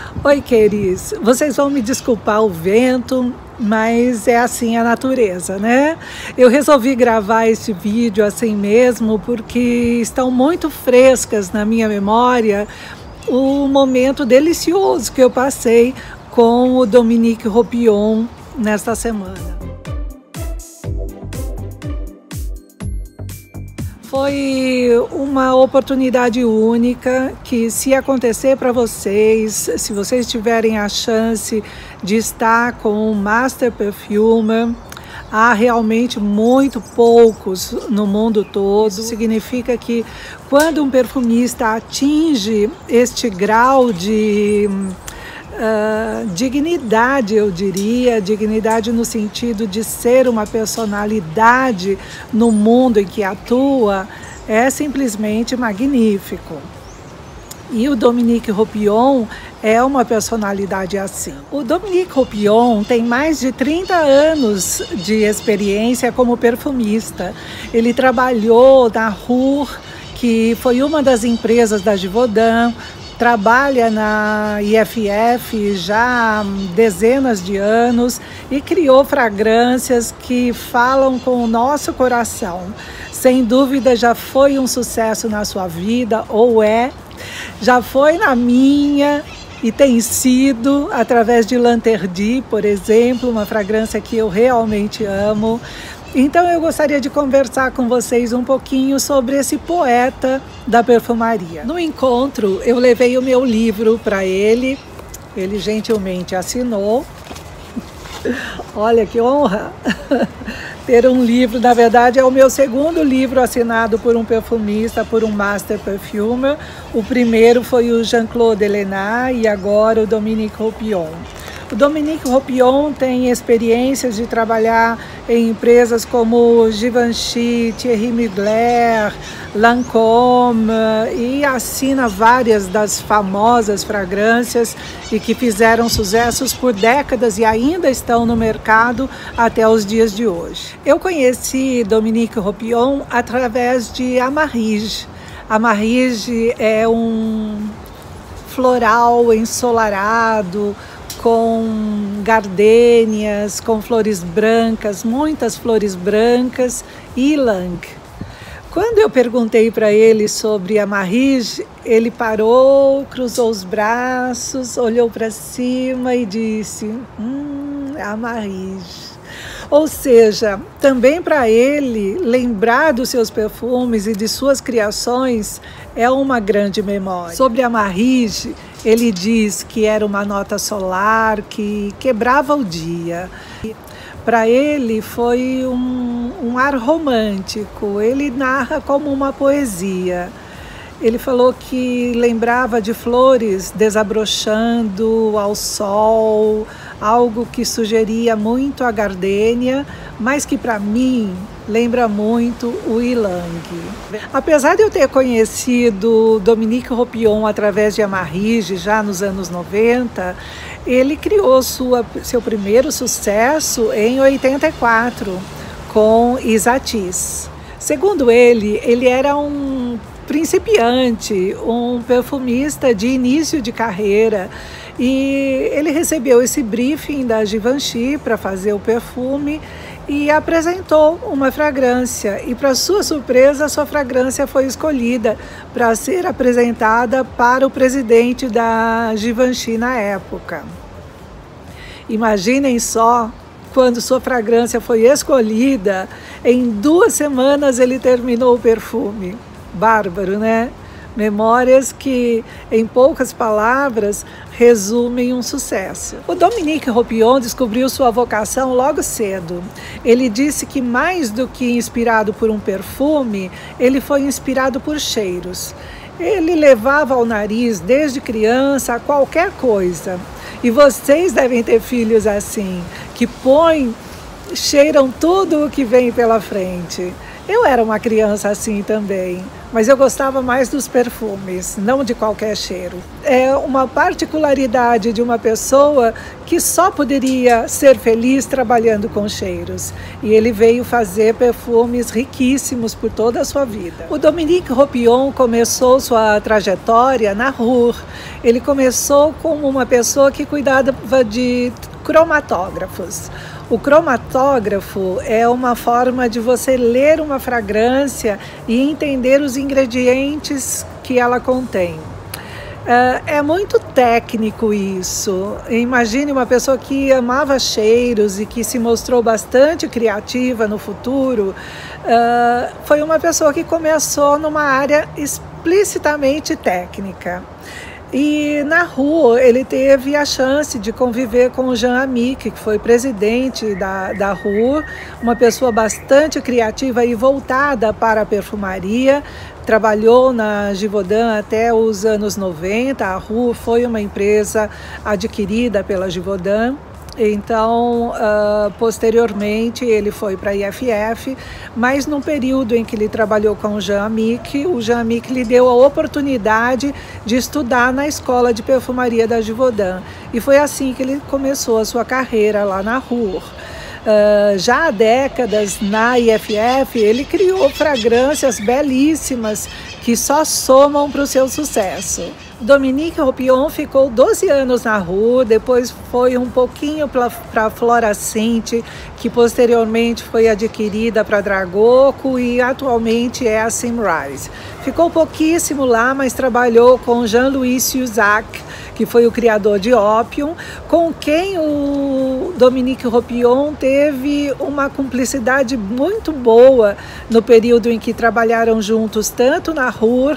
Oi, queridos. Vocês vão me desculpar o vento, mas é assim a natureza, né? Eu resolvi gravar esse vídeo assim mesmo porque estão muito frescas na minha memória o momento delicioso que eu passei com o Dominique Ropion nesta semana. Foi uma oportunidade única que, se acontecer para vocês, se vocês tiverem a chance de estar com um Master Perfumer, há realmente muito poucos no mundo todo. Isso significa que quando um perfumista atinge este grau de dignidade, eu diria, dignidade no sentido de ser uma personalidade no mundo em que atua, é simplesmente magnífico. E o Dominique Ropion é uma personalidade assim. O Dominique Ropion tem mais de 30 anos de experiência como perfumista. Ele trabalhou na Hur, que foi uma das empresas da Givaudan, trabalha na IFF já há dezenas de anos e criou fragrâncias que falam com o nosso coração. Sem dúvida já foi um sucesso na sua vida, ou já foi na minha e tem sido através de Lanterdy, por exemplo, uma fragrância que eu realmente amo. Então eu gostaria de conversar com vocês um pouquinho sobre esse poeta da perfumaria. No encontro eu levei o meu livro para ele gentilmente assinou. Olha que honra ter um livro, na verdade é o meu segundo livro assinado por um perfumista, por um Master Perfumer. O primeiro foi o Jean-Claude Ellena e agora o Dominique Ropion. O Dominique Ropion tem experiências de trabalhar em empresas como Givenchy, Thierry Mugler, Lancôme e assina várias das famosas fragrâncias e que fizeram sucessos por décadas e ainda estão no mercado até os dias de hoje. Eu conheci Dominique Ropion através de Amarige. Amarige é um floral ensolarado, com gardênias, com flores brancas, muitas flores brancas e ylang. Quando eu perguntei para ele sobre Amarige, ele parou, cruzou os braços, olhou para cima e disse: Amarige. Ou seja, também para ele, lembrar dos seus perfumes e de suas criações é uma grande memória. Sobre Amarige, ele diz que era uma nota solar que quebrava o dia. Para ele foi um ar romântico, ele narra como uma poesia. Ele falou que lembrava de flores desabrochando ao sol, algo que sugeria muito a gardênia, mas que para mim lembra muito o ylang. Apesar de eu ter conhecido Dominique Ropion através de Amarige já nos anos 90, ele criou seu primeiro sucesso em 84 com Isatis. Segundo ele era um principiante, um perfumista de início de carreira, e ele recebeu esse briefing da Givenchy para fazer o perfume e apresentou uma fragrância, e para sua surpresa, sua fragrância foi escolhida para ser apresentada para o presidente da Givenchy na época. Imaginem só, quando sua fragrância foi escolhida, em 2 semanas ele terminou o perfume. Bárbaro, né? Memórias que, em poucas palavras, resumem um sucesso. O Dominique Ropion descobriu sua vocação logo cedo. Ele disse que, mais do que inspirado por um perfume, ele foi inspirado por cheiros. Ele levava ao nariz, desde criança, a qualquer coisa. E vocês devem ter filhos assim, que cheiram tudo o que vem pela frente. Eu era uma criança assim também, mas eu gostava mais dos perfumes, não de qualquer cheiro. É uma particularidade de uma pessoa que só poderia ser feliz trabalhando com cheiros. E ele veio fazer perfumes riquíssimos por toda a sua vida. O Dominique Ropion começou sua trajetória na Ruhr. Ele começou como uma pessoa que cuidava de cromatógrafos. O cromatógrafo é uma forma de você ler uma fragrância e entender os ingredientes que ela contém. É muito técnico isso. Imagine uma pessoa que amava cheiros e que se mostrou bastante criativa no futuro. Foi uma pessoa que começou numa área explicitamente técnica. E na Ruhr ele teve a chance de conviver com o Jean Amick, que foi presidente da Ruhr, uma pessoa bastante criativa e voltada para a perfumaria. Trabalhou na Givaudan até os anos 90. A Ruhr foi uma empresa adquirida pela Givaudan. Então, posteriormente, ele foi para a IFF, mas no período em que ele trabalhou com o Jean Amick lhe deu a oportunidade de estudar na escola de perfumaria da Givaudan. E foi assim que ele começou a sua carreira lá na Ruhr. Já há décadas na IFF, ele criou fragrâncias belíssimas que só somam para o seu sucesso. Dominique Ropion ficou 12 anos na Ruhr, depois foi um pouquinho para a Florascente, que posteriormente foi adquirida para Dragoco e atualmente é a Symrise. Ficou pouquíssimo lá, mas trabalhou com Jean-Louis Suzac, que foi o criador de Opium, com quem o Dominique Ropion teve uma cumplicidade muito boa no período em que trabalharam juntos, tanto na Ruhr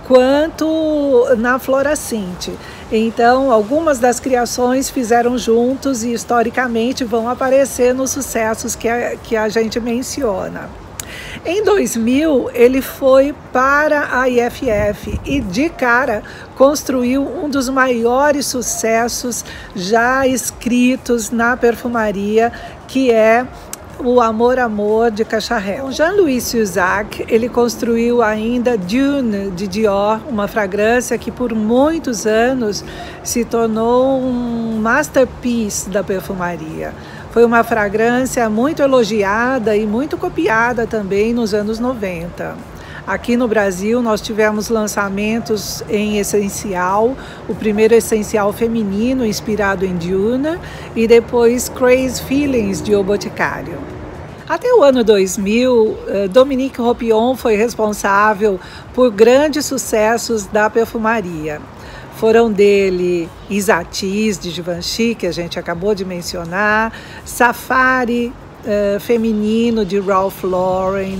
quanto na Florascente. Então, algumas das criações fizeram juntos e historicamente vão aparecer nos sucessos que a gente menciona. Em 2000, ele foi para a IFF e, de cara, construiu um dos maiores sucessos já escritos na perfumaria, que é o Amor Amor de Cacharel. Jean-Louis Suzac, ele construiu ainda Dune de Dior, uma fragrância que por muitos anos se tornou um masterpiece da perfumaria. Foi uma fragrância muito elogiada e muito copiada também nos anos 90. Aqui no Brasil nós tivemos lançamentos em Essencial, o primeiro Essencial feminino inspirado em Dune e depois Crazy Feelings de O Boticário. Até o ano 2000, Dominique Ropion foi responsável por grandes sucessos da perfumaria. Foram dele Isatis de Givenchy, que a gente acabou de mencionar, Safari feminino de Ralph Lauren,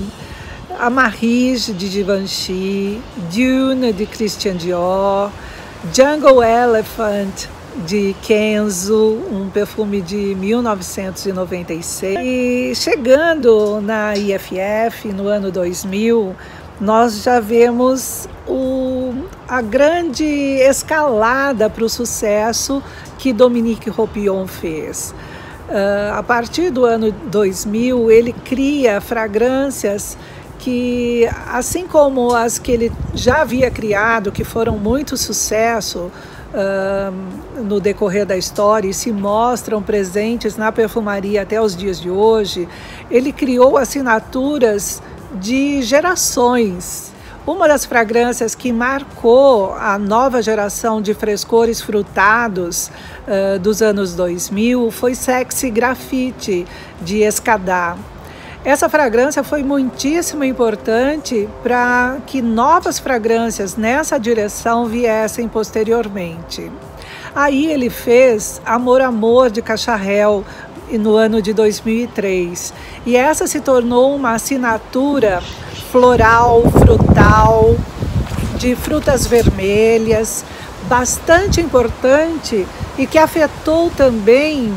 Amarige de Givenchy, Dune de Christian Dior, Jungle Elephant de Kenzo, um perfume de 1996. E chegando na IFF no ano 2000, nós já vemos a grande escalada para o sucesso que Dominique Ropion fez. A partir do ano 2000, ele cria fragrâncias que, assim como as que ele já havia criado, que foram muito sucesso no decorrer da história e se mostram presentes na perfumaria até os dias de hoje, ele criou assinaturas de gerações. Uma das fragrâncias que marcou a nova geração de frescores frutados dos anos 2000 foi Sexy Graffiti, de Escadá. Essa fragrância foi muitíssimo importante para que novas fragrâncias nessa direção viessem posteriormente. Aí ele fez Amor Amor de Cacharel no ano de 2003 e essa se tornou uma assinatura floral, frutal, de frutas vermelhas, bastante importante e que afetou também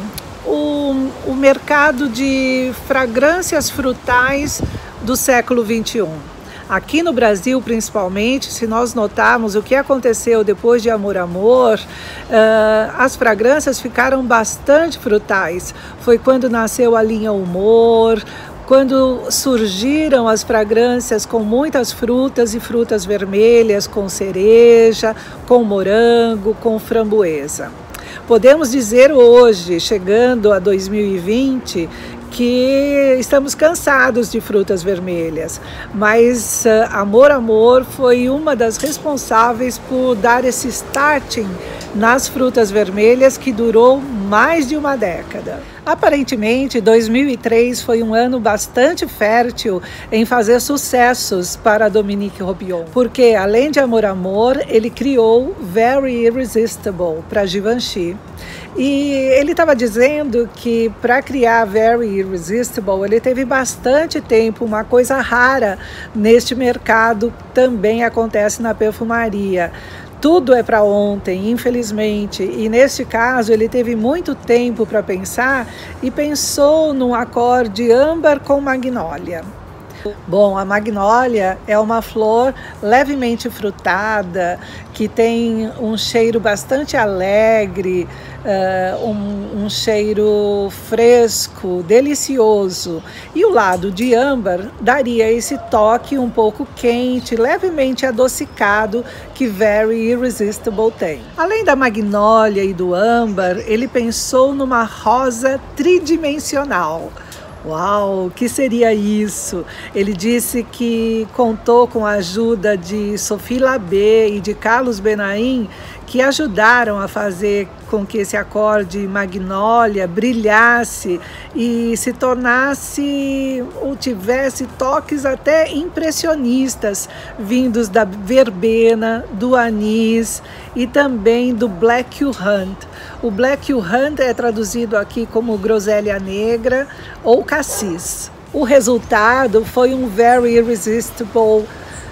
o mercado de fragrâncias frutais do século XXI. Aqui no Brasil, principalmente, se nós notarmos o que aconteceu depois de Amor Amor, as fragrâncias ficaram bastante frutais. Foi quando nasceu a linha Humor, quando surgiram as fragrâncias com muitas frutas e frutas vermelhas, com cereja, com morango, com framboesa. Podemos dizer hoje, chegando a 2020, que estamos cansados de frutas vermelhas, mas Amor Amor foi uma das responsáveis por dar esse starting nas frutas vermelhas que durou mais de uma década. Aparentemente, 2003 foi um ano bastante fértil em fazer sucessos para Dominique Robion, porque além de Amor Amor, ele criou Very Irresistible para Givenchy. E ele estava dizendo que para criar Very Irresistible, ele teve bastante tempo, uma coisa rara neste mercado também acontece na perfumaria. Tudo é para ontem, infelizmente, e neste caso ele teve muito tempo para pensar e pensou num acorde âmbar com magnólia. Bom, a magnólia é uma flor levemente frutada, que tem um cheiro bastante alegre, um cheiro fresco, delicioso. E o lado de âmbar daria esse toque um pouco quente, levemente adocicado que Very Irresistible tem. Além da magnólia e do âmbar, ele pensou numa rosa tridimensional. Uau, o que seria isso? Ele disse que contou com a ajuda de Sophie Labé e de Carlos Benaim, que ajudaram a fazer com que esse acorde magnólia brilhasse e se tornasse ou tivesse toques até impressionistas, vindos da verbena, do anis e também do Black Currant. O Black Currant é traduzido aqui como groselha negra ou cassis. O resultado foi um Very Irresistible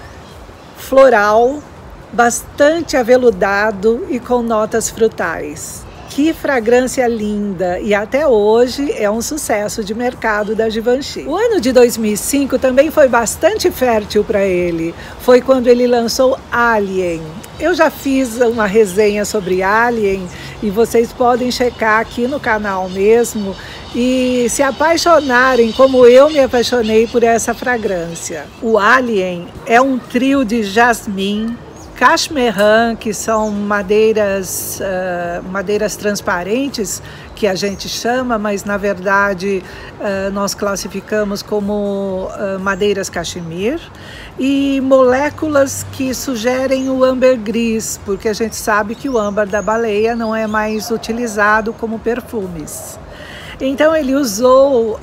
floral, bastante aveludado e com notas frutais. Que fragrância linda, e até hoje é um sucesso de mercado da Givenchy. O ano de 2005 também foi bastante fértil para ele. Foi quando ele lançou Alien. Eu já fiz uma resenha sobre Alien e vocês podem checar aqui no canal mesmo e se apaixonarem como eu me apaixonei por essa fragrância. O Alien é um trio de jasmim, Cashmeran, que são madeiras transparentes, que a gente chama, mas na verdade nós classificamos como madeiras cachemir, e moléculas que sugerem o ambergris, porque a gente sabe que o âmbar da baleia não é mais utilizado como perfumes. Então ele usou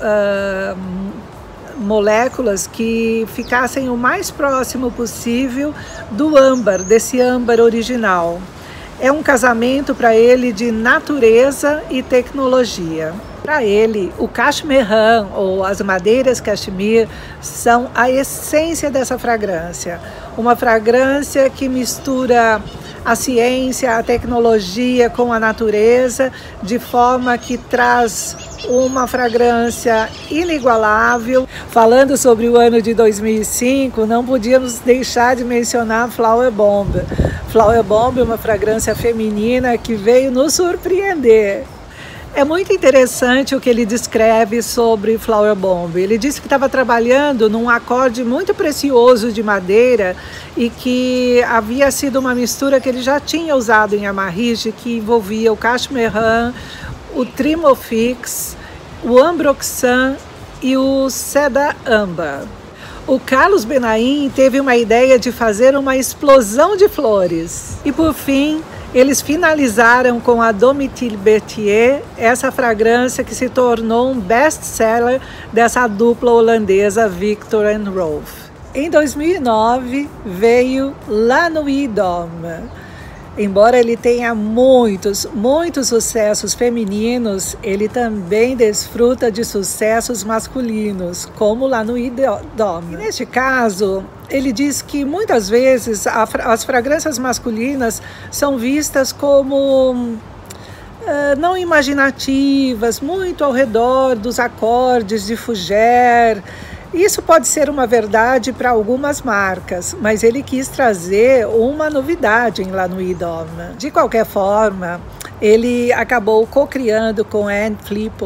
moléculas que ficassem o mais próximo possível do âmbar, desse âmbar original. É um casamento para ele de natureza e tecnologia. Para ele, o Cashmeran ou as madeiras cachemir são a essência dessa fragrância. Uma fragrância que mistura a ciência, a tecnologia com a natureza, de forma que traz uma fragrância inigualável. Falando sobre o ano de 2005, não podíamos deixar de mencionar Flower Bomb. Flower Bomb é uma fragrância feminina que veio nos surpreender. É muito interessante o que ele descreve sobre Flower Bomb. Ele disse que estava trabalhando num acorde muito precioso de madeira e que havia sido uma mistura que ele já tinha usado em Amarige, que envolvia o Cashmeran, o Trimofix, o Ambroxan e o Seda Âmbar. O Carlos Benaim teve uma ideia de fazer uma explosão de flores. E por fim, eles finalizaram com a Domitille Berthier, essa fragrância que se tornou um best-seller dessa dupla holandesa Victor and Rolf. Em 2009 veio La Nuit d'Homme. Embora ele tenha muitos sucessos femininos, ele também desfruta de sucessos masculinos, como La Nuit d'Homme. Neste caso, ele diz que muitas vezes as fragrâncias masculinas são vistas como não imaginativas, muito ao redor dos acordes de fougère. Isso pode ser uma verdade para algumas marcas, mas ele quis trazer uma novidade em La Nuit d'Homme. De qualquer forma, ele acabou co-criando com Anne Flippo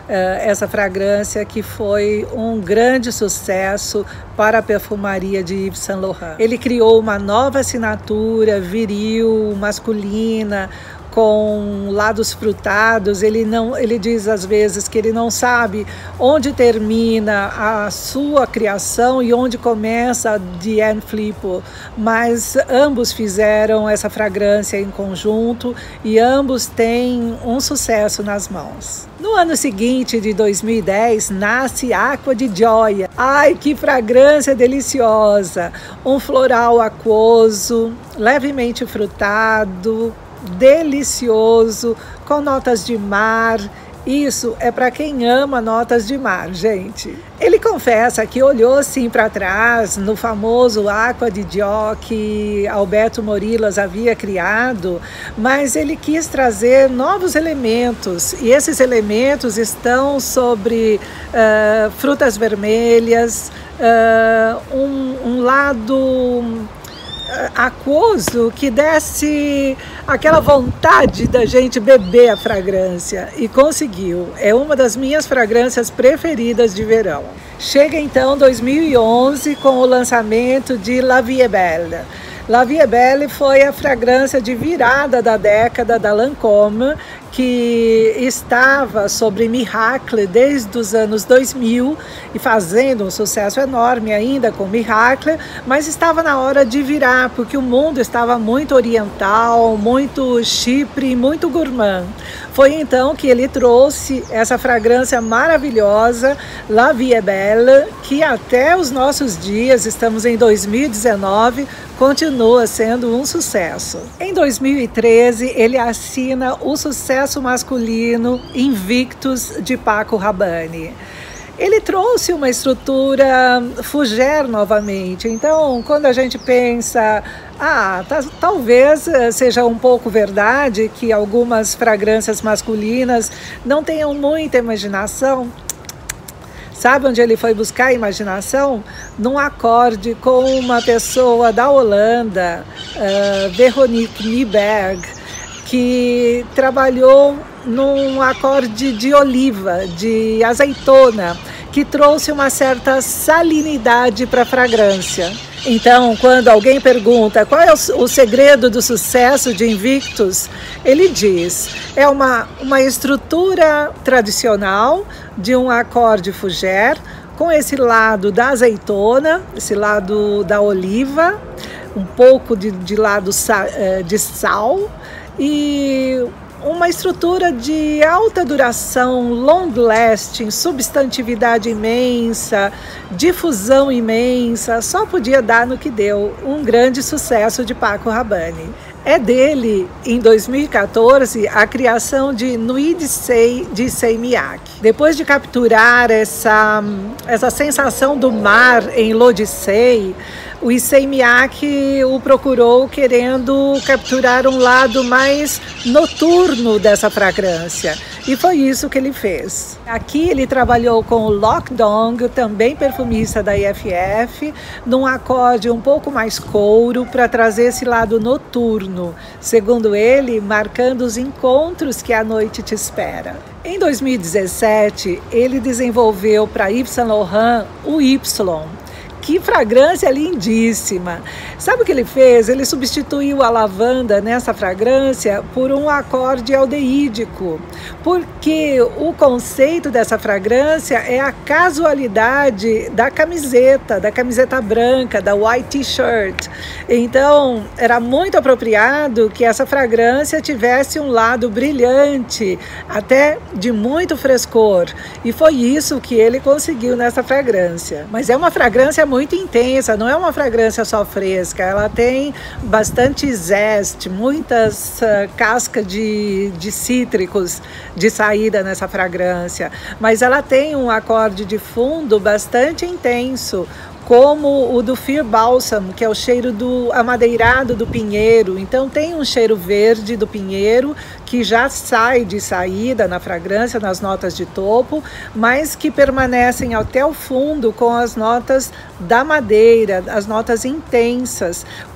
essa fragrância que foi um grande sucesso para a perfumaria de Yves Saint Laurent. Ele criou uma nova assinatura viril, masculina, com lados frutados. Ele diz às vezes que ele não sabe onde termina a sua criação e onde começa a Diane Filippo, mas ambos fizeram essa fragrância em conjunto e ambos têm um sucesso nas mãos. No ano seguinte, de 2010, nasce Acqua di Gioia. Ai, que fragrância deliciosa! Um floral aquoso, levemente frutado, delicioso, com notas de mar. Isso é para quem ama notas de mar, gente. Ele confessa que olhou assim para trás no famoso Acqua di Gio que Alberto Morillas havia criado, mas ele quis trazer novos elementos, e esses elementos estão sobre frutas vermelhas, um lado aquoso que desse aquela vontade da gente beber a fragrância, e conseguiu. É uma das minhas fragrâncias preferidas de verão. Chega então 2011 com o lançamento de La Vie est Belle. La Vie est Belle foi a fragrância de virada da década da Lancôme, que estava sobre Miracle desde os anos 2000 e fazendo um sucesso enorme ainda com Miracle, mas estava na hora de virar, porque o mundo estava muito oriental, muito Chipre, muito gourmand. Foi então que ele trouxe essa fragrância maravilhosa, La Vie est Belle, que até os nossos dias, estamos em 2019, continua sendo um sucesso. Em 2013, ele assina o sucesso masculino Invictus de Paco Rabanne. Ele trouxe uma estrutura fougère novamente. Então, quando a gente pensa, talvez seja um pouco verdade que algumas fragrâncias masculinas não tenham muita imaginação. Sabe onde ele foi buscar a imaginação? Num acorde com uma pessoa da Holanda, Veronique Nyberg, que trabalhou num acorde de oliva, de azeitona, que trouxe uma certa salinidade para a fragrância. Então, quando alguém pergunta qual é o segredo do sucesso de Invictus, ele diz, é uma estrutura tradicional de um acorde fougère, com esse lado da azeitona, esse lado da oliva, um pouco de lado de sal, e uma estrutura de alta duração, long lasting, substantividade imensa, difusão imensa, só podia dar no que deu, um grande sucesso de Paco Rabanne. É dele, em 2014, a criação de Nuit de Seimiac. Depois de capturar essa sensação do mar em l'Odyssée, o Seimiac o procurou querendo capturar um lado mais noturno dessa fragrância. E foi isso que ele fez. Aqui ele trabalhou com o Loc Dong, também perfumista da IFF, num acorde um pouco mais couro para trazer esse lado noturno, segundo ele, marcando os encontros que a noite te espera. Em 2017, ele desenvolveu para Yves Saint Laurent o Y. Que fragrância lindíssima! Sabe o que ele fez? Ele substituiu a lavanda nessa fragrância por um acorde aldeídico, porque o conceito dessa fragrância é a casualidade da camiseta branca, da white t-shirt. Então, era muito apropriado que essa fragrância tivesse um lado brilhante, até de muito frescor. E foi isso que ele conseguiu nessa fragrância. Mas é uma fragrância muito intensa, não é uma fragrância só fresca, ela tem bastante zeste, muitas cascas de cítricos de saída nessa fragrância, mas ela tem um acorde de fundo bastante intenso, como o do Fear Balsam, que é o cheiro do amadeirado do pinheiro. Então tem um cheiro verde do pinheiro que já sai de saída na fragrância, nas notas de topo, mas que permanecem até o fundo com as notas da madeira, as notas intensas,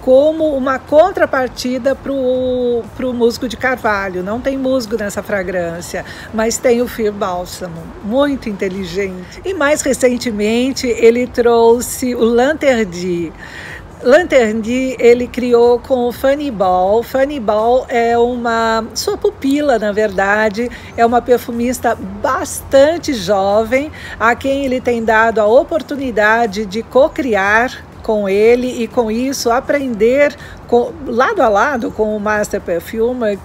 como uma contrapartida para o musgo de carvalho. Não tem musgo nessa fragrância, mas tem o fir bálsamo, muito inteligente. E mais recentemente ele trouxe o Lanterdi. Lanterdi ele criou com o Fanny Ball. Fanny Ball é sua pupila, na verdade, é uma perfumista bastante jovem, a quem ele tem dado a oportunidade de co-criar com ele e com isso aprender lado a lado com o Master Perfumer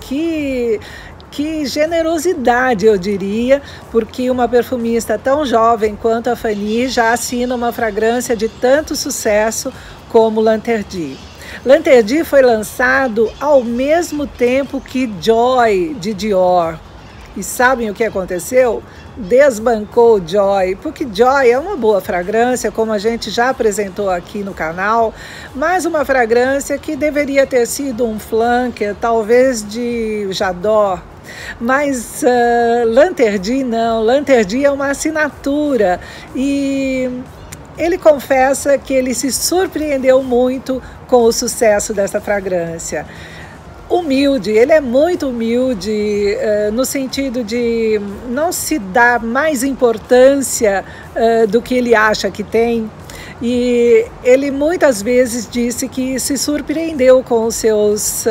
que generosidade, eu diria, porque uma perfumista tão jovem quanto a Fanny já assina uma fragrância de tanto sucesso como Lanterdi. Lanterdi foi lançado ao mesmo tempo que Joy, de Dior. E sabem o que aconteceu? Desbancou Joy, porque Joy é uma boa fragrância, como a gente já apresentou aqui no canal, mas uma fragrância que deveria ter sido um flanker, talvez de J'adore. Mas Lanterdi não, Lanterdi é uma assinatura e ele confessa que ele se surpreendeu muito com o sucesso dessa fragrância. Humilde, ele é muito humilde no sentido de não se dar mais importância do que ele acha que tem. E ele muitas vezes disse que se surpreendeu com os seus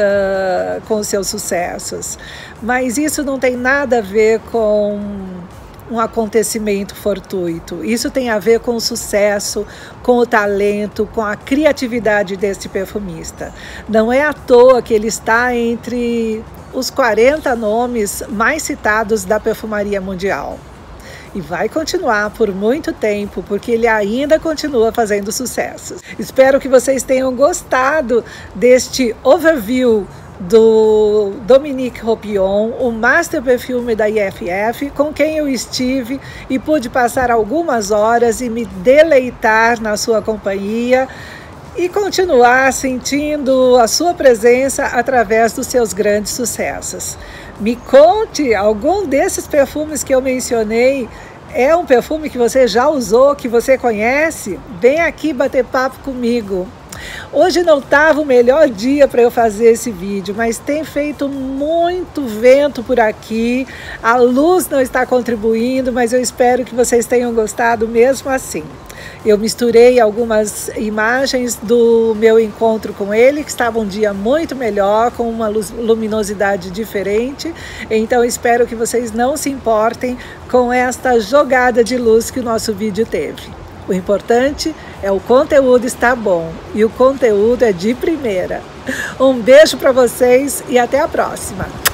sucessos. Mas isso não tem nada a ver com um acontecimento fortuito. Isso tem a ver com o sucesso, com o talento, com a criatividade deste perfumista. Não é à toa que ele está entre os 40 nomes mais citados da perfumaria mundial. E vai continuar por muito tempo, porque ele ainda continua fazendo sucessos. Espero que vocês tenham gostado deste overview do Dominique Ropion, o Master Perfume da IFF, com quem eu estive e pude passar algumas horas e me deleitar na sua companhia e continuar sentindo a sua presença através dos seus grandes sucessos. Me conte, algum desses perfumes que eu mencionei é um perfume que você já usou, que você conhece? Vem aqui bater papo comigo. Hoje não estava o melhor dia para eu fazer esse vídeo, mas tem feito muito vento por aqui, a luz não está contribuindo, mas eu espero que vocês tenham gostado mesmo assim. Eu misturei algumas imagens do meu encontro com ele, que estava um dia muito melhor, com uma luminosidade diferente, então espero que vocês não se importem com esta jogada de luz que o nosso vídeo teve. O importante é o conteúdo estar bom e o conteúdo é de primeira. Um beijo para vocês e até a próxima!